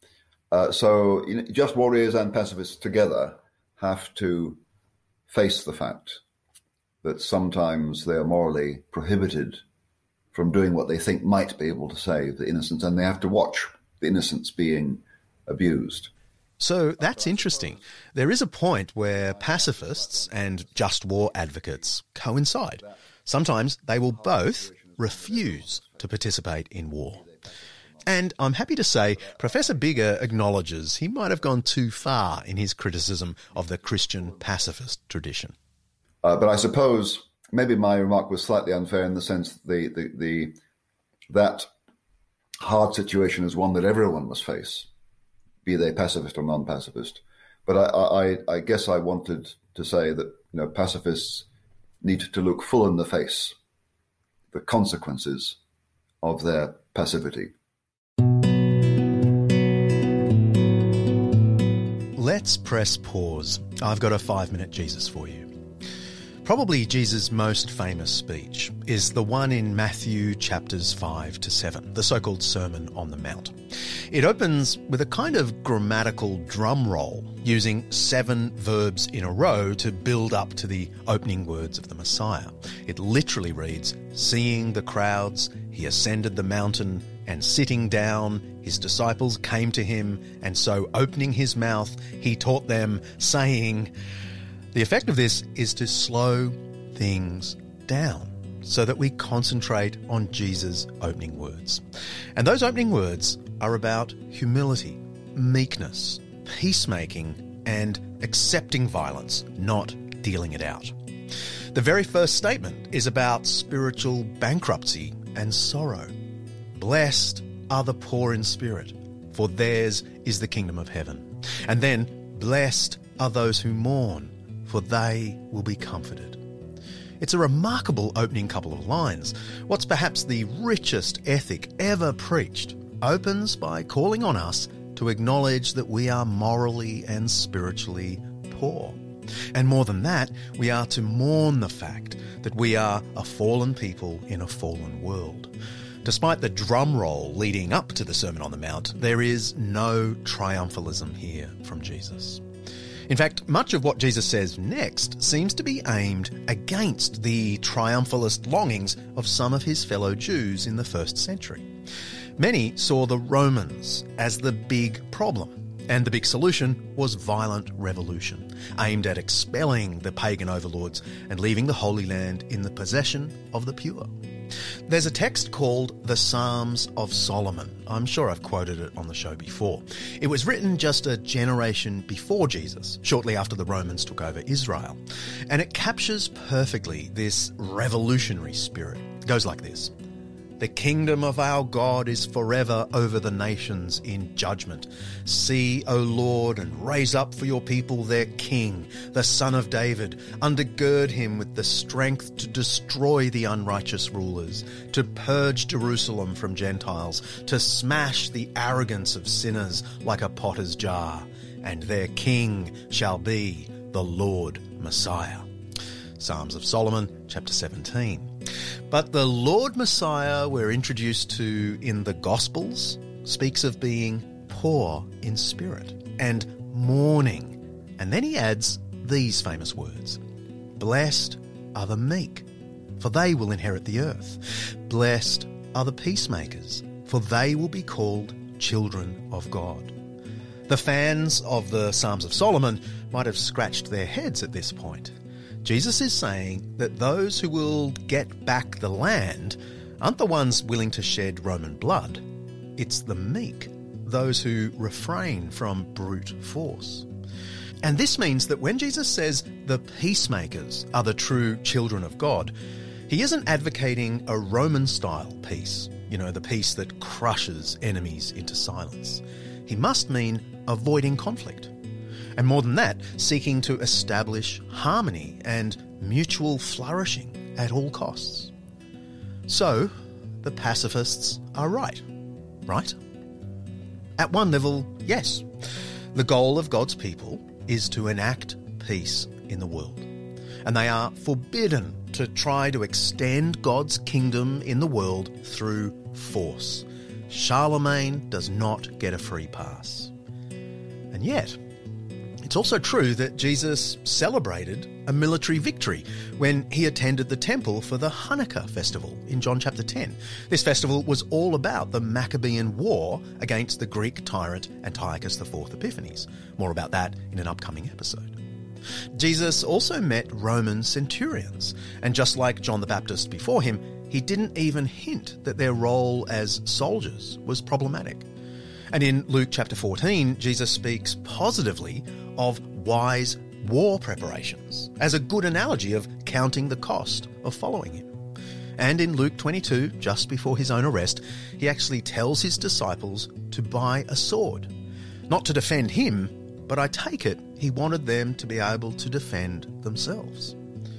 So just warriors and pacifists together have to face the fact that sometimes they are morally prohibited from doing what they think might be able to save the innocents, and they have to watch the innocents being abused. So that's interesting. There is a point where pacifists and just war advocates coincide. Sometimes they will both refuse to participate in war. And I'm happy to say Professor Bigger acknowledges he might have gone too far in his criticism of the Christian pacifist tradition. But I suppose maybe my remark was slightly unfair in the sense that hard situation is one that everyone must face, be they pacifist or non-pacifist. But I guess I wanted to say that pacifists need to look full in the face the consequences of their passivity. Let's press pause. I've got a 5-minute Jesus for you. Probably Jesus' most famous speech is the one in Matthew chapters 5 to 7, the so-called Sermon on the Mount. It opens with a kind of grammatical drum roll, using 7 verbs in a row to build up to the opening words of the Messiah. It literally reads, "Seeing the crowds, he ascended the mountain, and sitting down, his disciples came to him, and so opening his mouth, he taught them, saying..." The effect of this is to slow things down so that we concentrate on Jesus' opening words. And those opening words are about humility, meekness, peacemaking, and accepting violence, not dealing it out. The very first statement is about spiritual bankruptcy and sorrow. Blessed are the poor in spirit, for theirs is the kingdom of heaven. And then, blessed are those who mourn, for they will be comforted. It's a remarkable opening couple of lines. What's perhaps the richest ethic ever preached opens by calling on us to acknowledge that we are morally and spiritually poor. And more than that, we are to mourn the fact that we are a fallen people in a fallen world. Despite the drum roll leading up to the Sermon on the Mount, there is no triumphalism here from Jesus. In fact, much of what Jesus says next seems to be aimed against the triumphalist longings of some of his fellow Jews in the first century. Many saw the Romans as the big problem, and the big solution was violent revolution, aimed at expelling the pagan overlords and leaving the Holy Land in the possession of the pure. There's a text called the Psalms of Solomon. I'm sure I've quoted it on the show before. It was written just a generation before Jesus, shortly after the Romans took over Israel. And it captures perfectly this revolutionary spirit. It goes like this. The kingdom of our God is forever over the nations in judgment. See, O Lord, and raise up for your people their king, the Son of David. Undergird him with the strength to destroy the unrighteous rulers, to purge Jerusalem from Gentiles, to smash the arrogance of sinners like a potter's jar. And their king shall be the Lord Messiah. Psalms of Solomon, chapter 17. But the Lord Messiah we're introduced to in the Gospels speaks of being poor in spirit and mourning. And then he adds these famous words: Blessed are the meek, for they will inherit the earth. Blessed are the peacemakers, for they will be called children of God. The fans of the Psalms of Solomon might have scratched their heads at this point. Jesus is saying that those who will get back the land aren't the ones willing to shed Roman blood. It's the meek, those who refrain from brute force. And this means that when Jesus says the peacemakers are the true children of God, he isn't advocating a Roman-style peace, the peace that crushes enemies into silence. He must mean avoiding conflict. And more than that, seeking to establish harmony and mutual flourishing at all costs. So, the pacifists are right? At one level, yes. The goal of God's people is to enact peace in the world. And they are forbidden to try to extend God's kingdom in the world through force. Charlemagne does not get a free pass. And yet, it's also true that Jesus celebrated a military victory when he attended the temple for the Hanukkah festival in John chapter 10. This festival was all about the Maccabean war against the Greek tyrant Antiochus IV Epiphanes. More about that in an upcoming episode. Jesus also met Roman centurions, and just like John the Baptist before him, he didn't even hint that their role as soldiers was problematic. And in Luke chapter 14, Jesus speaks positively of wise war preparations as a good analogy of counting the cost of following him. And in Luke 22, just before his own arrest, he actually tells his disciples to buy a sword. Not to defend him, but I take it he wanted them to be able to defend themselves.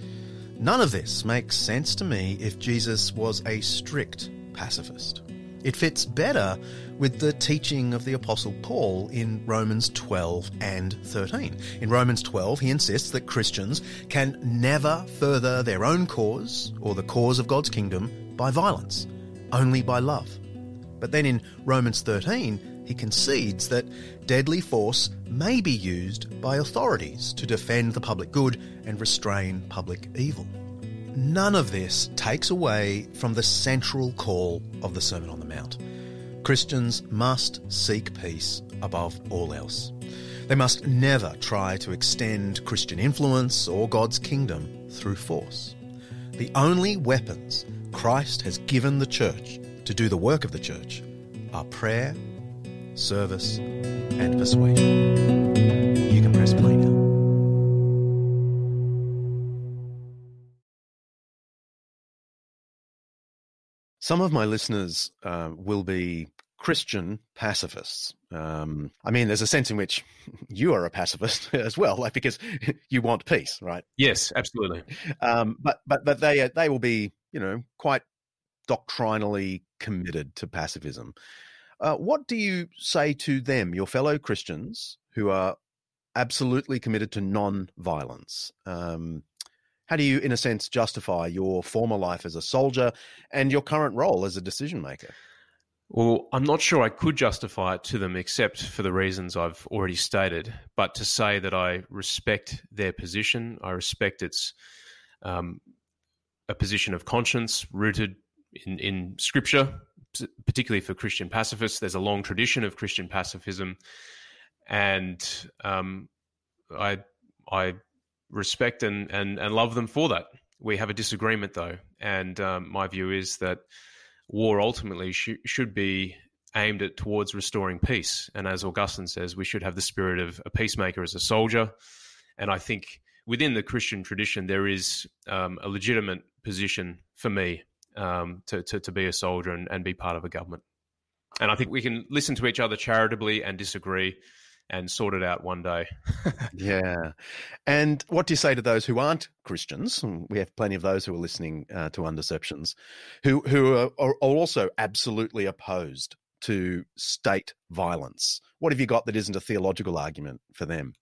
None of this makes sense to me if Jesus was a strict pacifist. It fits better with the teaching of the Apostle Paul in Romans 12 and 13. In Romans 12, he insists that Christians can never further their own cause or the cause of God's kingdom by violence, only by love. But then in Romans 13, he concedes that deadly force may be used by authorities to defend the public good and restrain public evil. None of this takes away from the central call of the Sermon on the Mount. Christians must seek peace above all else. They must never try to extend Christian influence or God's kingdom through force. The only weapons Christ has given the church to do the work of the church are prayer, service, and persuasion. You can press play now. Some of my listeners will be Christian pacifists. There's a sense in which you are a pacifist as well, because you want peace, right? Yes, absolutely. But they will be, quite doctrinally committed to pacifism. What do you say to them, your fellow Christians, who are absolutely committed to non-violence? How do you, in a sense, justify your former life as a soldier and your current role as a decision maker? Well, I'm not sure I could justify it to them except for the reasons I've already stated, but to say that I respect their position, I respect its a position of conscience rooted in Scripture, particularly for Christian pacifists. There's a long tradition of Christian pacifism, and I respect and love them for that. We have a disagreement, though, and my view is that war ultimately should be aimed at towards restoring peace. And as Augustine says, we should have the spirit of a peacemaker as a soldier. And I think within the Christian tradition, there is a legitimate position for me to be a soldier and be part of a government. And I think we can listen to each other charitably and disagree and sort it out one day. Yeah. And what do you say to those who aren't Christians? And we have plenty of those who are listening to Undeceptions, who are also absolutely opposed to state violence. What have you got that isn't a theological argument for them?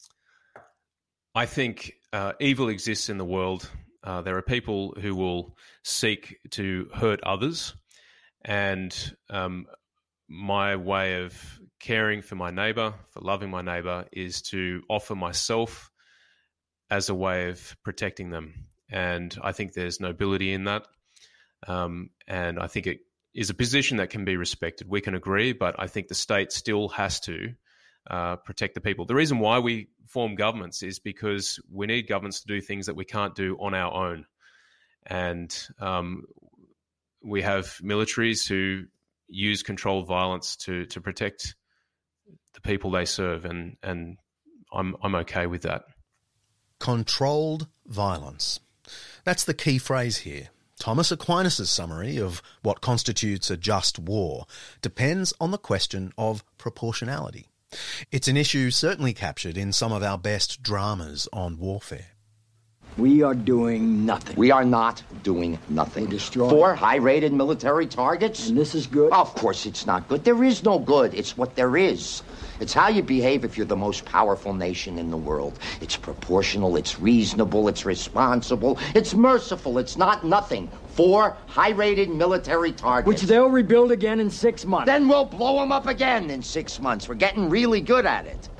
I think evil exists in the world. There are people who will seek to hurt others, and my way of caring for my neighbour, for loving my neighbour, is to offer myself as a way of protecting them. And I think there's nobility in that. And I think it is a position that can be respected. We can agree, but I think the state still has to protect the people. The reason why we form governments is because we need governments to do things that we can't do on our own. And we have militaries who use controlled violence to protect the people they serve, and I'm okay with that. Controlled violence. That's the key phrase here. Thomas Aquinas' summary of what constitutes a just war depends on the question of proportionality. It's an issue certainly captured in some of our best dramas on warfare. We are doing nothing. We are not doing nothing. We're destroying 4 high-rated military targets? And this is good? Of course it's not good. There is no good. It's what there is. It's how you behave if you're the most powerful nation in the world. It's proportional, it's reasonable, it's responsible, it's merciful, it's not nothing. 4 high-rated military targets. Which they'll rebuild again in 6 months. Then we'll blow them up again in 6 months. We're getting really good at it.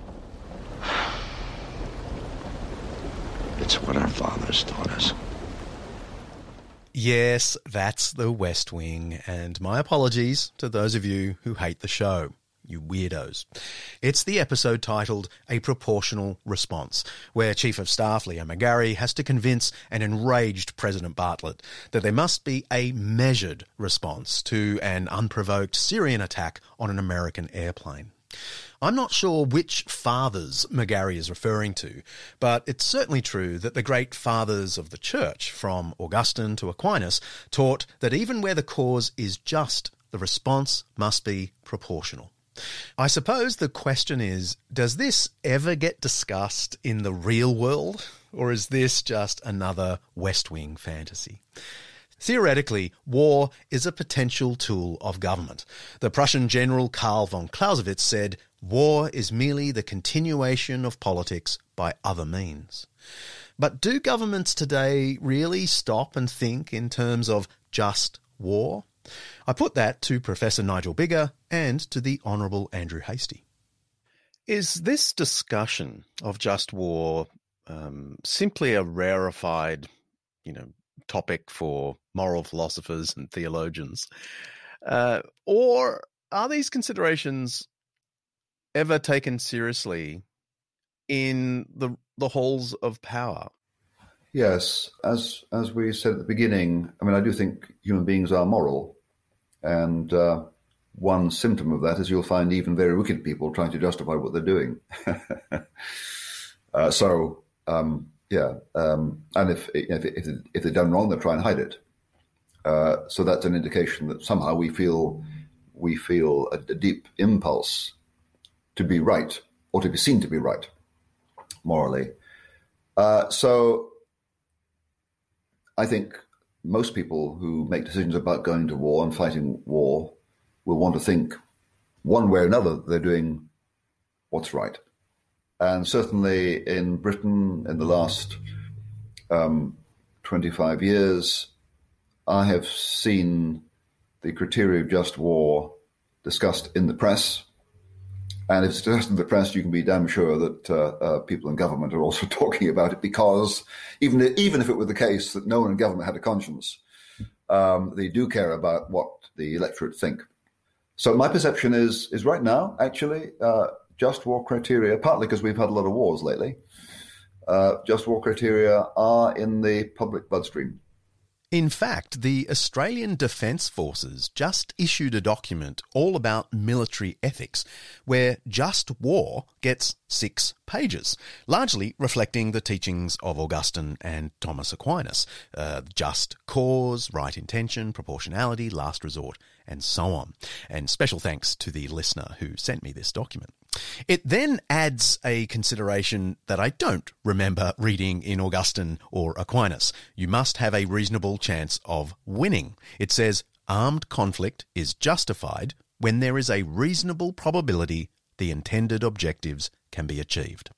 It's what our fathers taught us. Yes, that's the West Wing, and my apologies to those of you who hate the show, you weirdos. It's the episode titled A Proportional Response, where Chief of Staff Leo McGarry has to convince an enraged President Bartlett that there must be a measured response to an unprovoked Syrian attack on an American airplane. I'm not sure which fathers McGarry is referring to, but it's certainly true that the great fathers of the church, from Augustine to Aquinas, taught that even where the cause is just, the response must be proportional. I suppose the question is, does this ever get discussed in the real world, or is this just another West Wing fantasy? Theoretically, war is a potential tool of government. The Prussian general Karl von Clausewitz said, "War is merely the continuation of politics by other means." But do governments today really stop and think in terms of just war? I put that to Professor Nigel Biggar and to the Honourable Andrew Hastie. Is this discussion of just war simply a rarefied, topic for moral philosophers and theologians? Or are these considerations ever taken seriously in the halls of power? Yes, as we said at the beginning, I do think human beings are moral, and one symptom of that is you'll find even very wicked people trying to justify what they're doing. And if they've done wrong, they'll try and hide it. So that's an indication that somehow we feel a deep impulse to be right, or to be seen to be right, morally. So I think most people who make decisions about going to war and fighting war will want to think one way or another they're doing what's right. And certainly in Britain, in the last 25 years, I have seen the criteria of just war discussed in the press. And if it's discussed in the press, you can be damn sure that people in government are also talking about it, because even if it were the case that no one in government had a conscience, they do care about what the electorate think. So my perception is right now, actually, just war criteria, partly because we've had a lot of wars lately, just war criteria are in the public bloodstream. In fact, the Australian Defence Forces just issued a document all about military ethics, where just war gets 6 pages, largely reflecting the teachings of Augustine and Thomas Aquinas. Just cause, right intention, proportionality, last resort, and so on. And special thanks to the listener who sent me this document. It then adds a consideration that I don't remember reading in Augustine or Aquinas. You must have a reasonable chance of winning. It says armed conflict is justified when there is a reasonable probability the intended objectives can be achieved.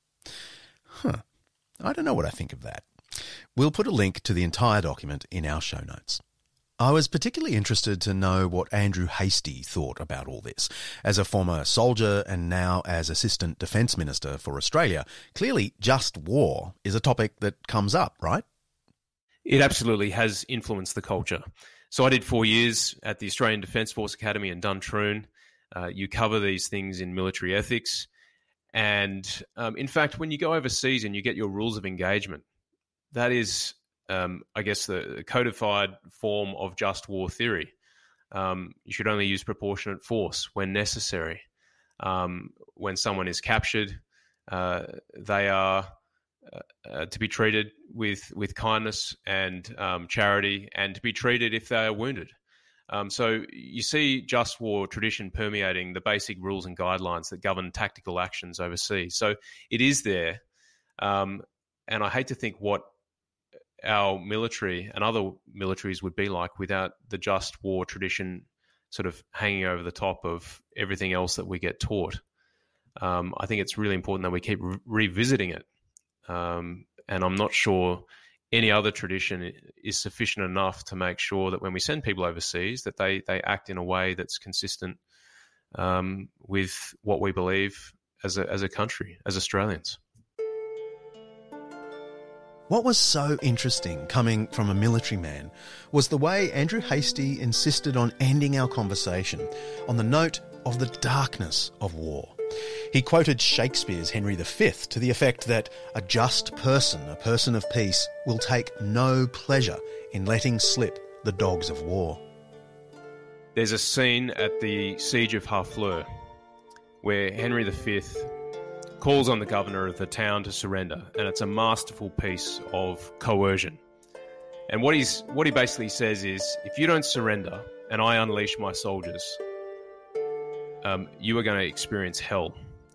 I don't know what I think of that. We'll put a link to the entire document in our show notes. I was particularly interested to know what Andrew Hastie thought about all this. As a former soldier and now as Assistant Defence Minister for Australia, clearly just war is a topic that comes up, right? It absolutely has influenced the culture. So I did 4 years at the Australian Defence Force Academy in Duntroon. You cover these things in military ethics. And in fact, when you go overseas and you get your rules of engagement, that is... I guess the codified form of just war theory. You should only use proportionate force when necessary. When someone is captured, they are to be treated with kindness and charity, and to be treated if they are wounded. So you see just war tradition permeating the basic rules and guidelines that govern tactical actions overseas. So it is there, and I hate to think what our military and other militaries would be like without the just war tradition sort of hanging over the top of everything else that we get taught. I think it's really important that we keep revisiting it. And I'm not sure any other tradition is sufficient enough to make sure that when we send people overseas that they act in a way that's consistent with what we believe as a country, as Australians. What was so interesting coming from a military man was the way Andrew Hastie insisted on ending our conversation on the note of the darkness of war. He quoted Shakespeare's Henry V to the effect that a just person, a person of peace, will take no pleasure in letting slip the dogs of war. There's a scene at the Siege of Harfleur where Henry V calls on the governor of the town to surrender, and it's a masterful piece of coercion. And what he basically says is, if you don't surrender and I unleash my soldiers, you are going to experience hell.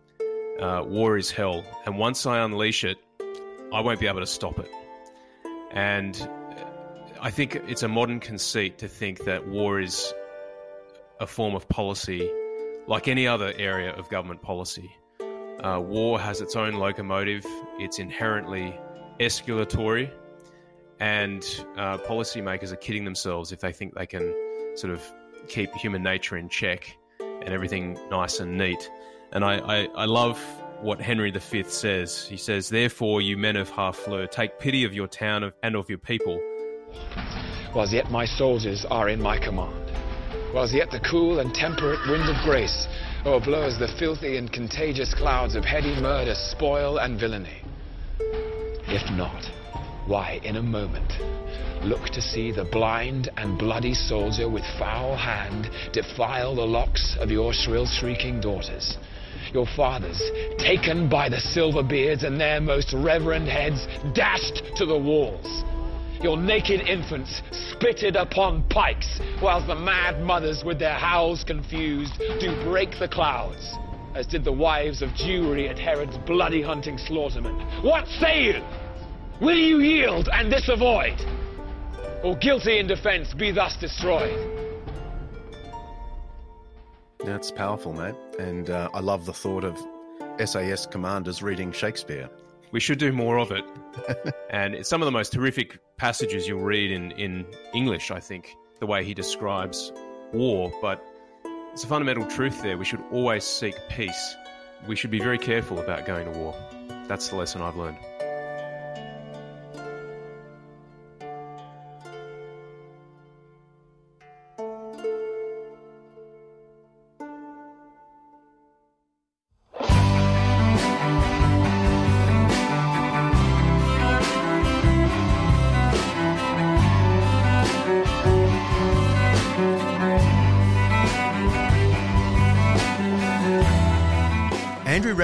War is hell, and once I unleash it, I won't be able to stop it. And I think it's a modern conceit to think that war is a form of policy like any other area of government policy. War has its own locomotive. It's inherently escalatory, and policymakers are kidding themselves if they think they can sort of keep human nature in check and everything nice and neat. And I love what Henry V says. He says, "Therefore, you men of Harfleur, take pity of your town and of your people. Whilst yet my soldiers are in my command, whilst yet the cool and temperate wind of grace o'erblows the filthy and contagious clouds of heady murder, spoil, and villainy. If not, why, in a moment, look to see the blind and bloody soldier with foul hand defile the locks of your shrill shrieking daughters, your fathers taken by the silver beards and their most reverend heads dashed to the walls, your naked infants spitted upon pikes, whilst the mad mothers with their howls confused do break the clouds, as did the wives of Jewry at Herod's bloody hunting slaughterment. What say you? Will you yield and this avoid? Or guilty in defence be thus destroyed? That's powerful, mate. And I love the thought of SAS commanders reading Shakespeare. We should do more of it. And it's some of the most horrific passages you'll read in English, I think, the way he describes war. But it's a fundamental truth there. We should always seek peace. We should be very careful about going to war. That's the lesson I've learned.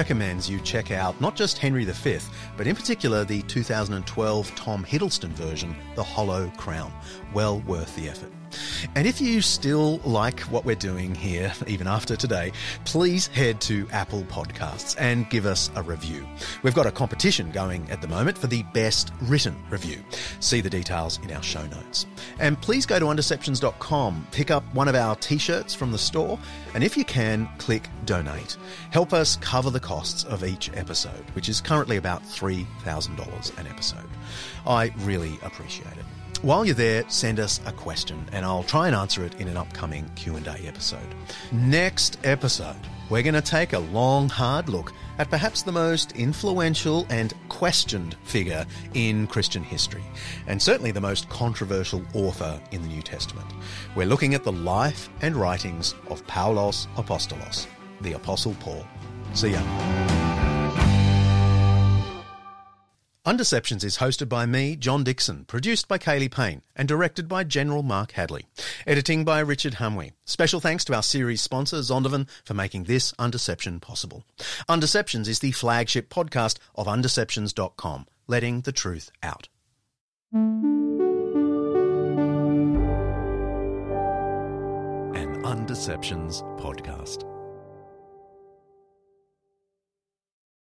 recommends you check out not just Henry V, but in particular the 2012 Tom Hiddleston version, The Hollow Crown. Well worth the effort. And if you still like what we're doing here, even after today, please head to Apple Podcasts and give us a review. We've got a competition going at the moment for the best written review. See the details in our show notes. And please go to Undeceptions.com, pick up one of our t-shirts from the store, and if you can, click donate. Help us cover the costs of each episode, which is currently about $3,000 an episode. I really appreciate it. While you're there, send us a question and I'll try and answer it in an upcoming Q&A episode. Next episode, we're going to take a long, hard look at perhaps the most influential and questioned figure in Christian history, and certainly the most controversial author in the New Testament. We're looking at the life and writings of Paulos Apostolos, the Apostle Paul. See ya. Undeceptions is hosted by me, John Dixon, produced by Kaylee Payne, and directed by General Mark Hadley. Editing by Richard Humwey. Special thanks to our series sponsor, Zondervan, for making this Undeception possible. Undeceptions is the flagship podcast of Undeceptions.com, letting the truth out. An Undeceptions podcast.